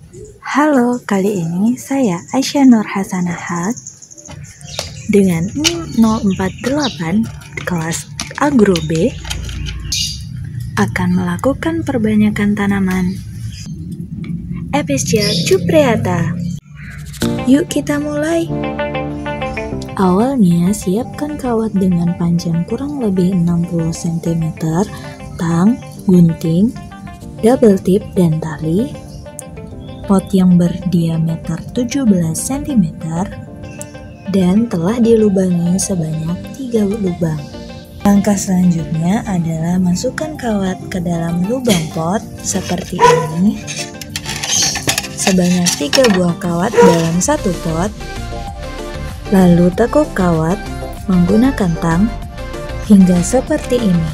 Halo, kali ini saya Aisyah Nur Hasanahat dengan NIM 048 kelas Agro B akan melakukan perbanyakan tanaman Epicea cupreata. Yuk kita mulai. Awalnya siapkan kawat dengan panjang kurang lebih 60 cm, tang, gunting, double tip dan tali, pot yang berdiameter 17 cm dan telah dilubangi sebanyak 3 lubang. Langkah selanjutnya adalah masukkan kawat ke dalam lubang pot seperti ini, sebanyak 3 buah kawat dalam satu pot. Lalu tekuk kawat menggunakan tang hingga seperti ini.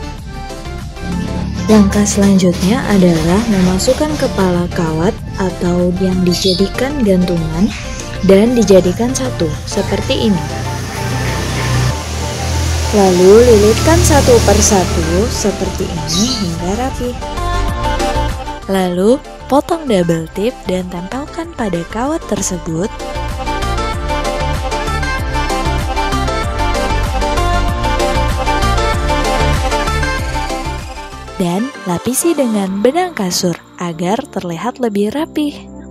Langkah selanjutnya adalah memasukkan kepala kawat atau yang dijadikan gantungan dan dijadikan satu seperti ini. Lalu lilitkan satu per satu seperti ini hingga rapi. Lalu potong double tip dan tempelkan pada kawat tersebut. Dan lapisi dengan benang kasur agar terlihat lebih rapih.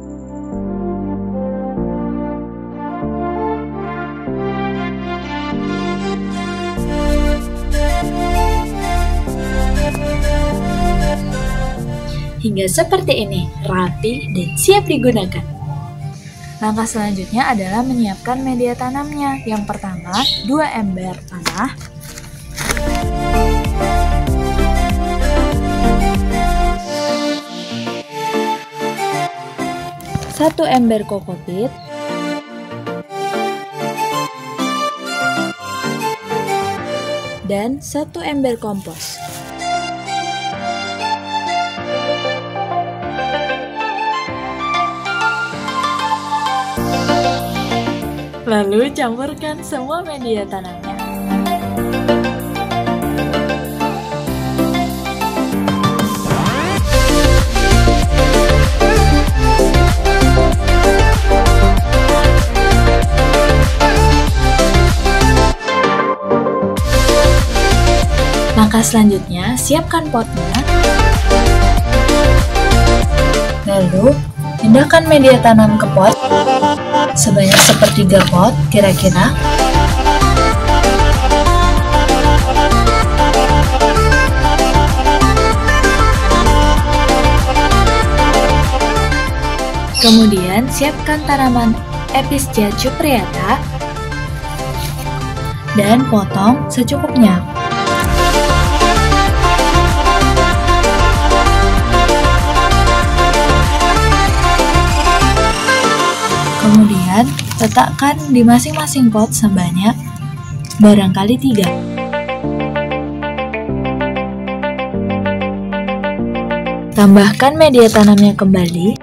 Hingga seperti ini, rapi dan siap digunakan. Langkah selanjutnya adalah menyiapkan media tanamnya. Yang pertama, 2 ember tanah, 1 ember kokopit, dan 1 ember kompos. Lalu campurkan semua media tanamnya. Langkah selanjutnya, siapkan potnya. Lalu, pindahkan media tanam ke pot sebanyak sepertiga pot kira-kira. Kemudian, siapkan tanaman Epicea cupreata dan potong secukupnya. Kemudian, letakkan di masing-masing pot sebanyak barangkali 3. Tambahkan media tanamnya kembali.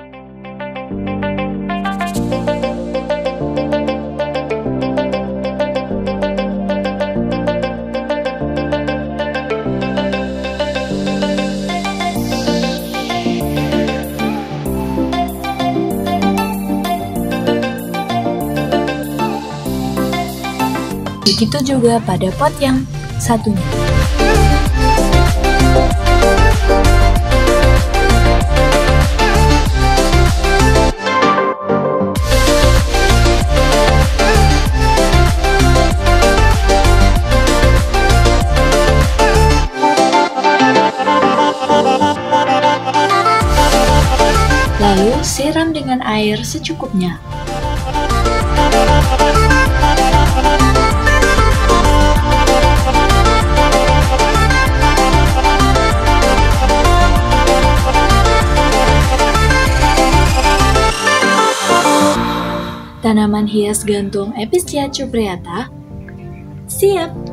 Begitu juga pada pot yang satunya. Lalu siram dengan air secukupnya. Tanaman hias gantung Epicea cupreata siap.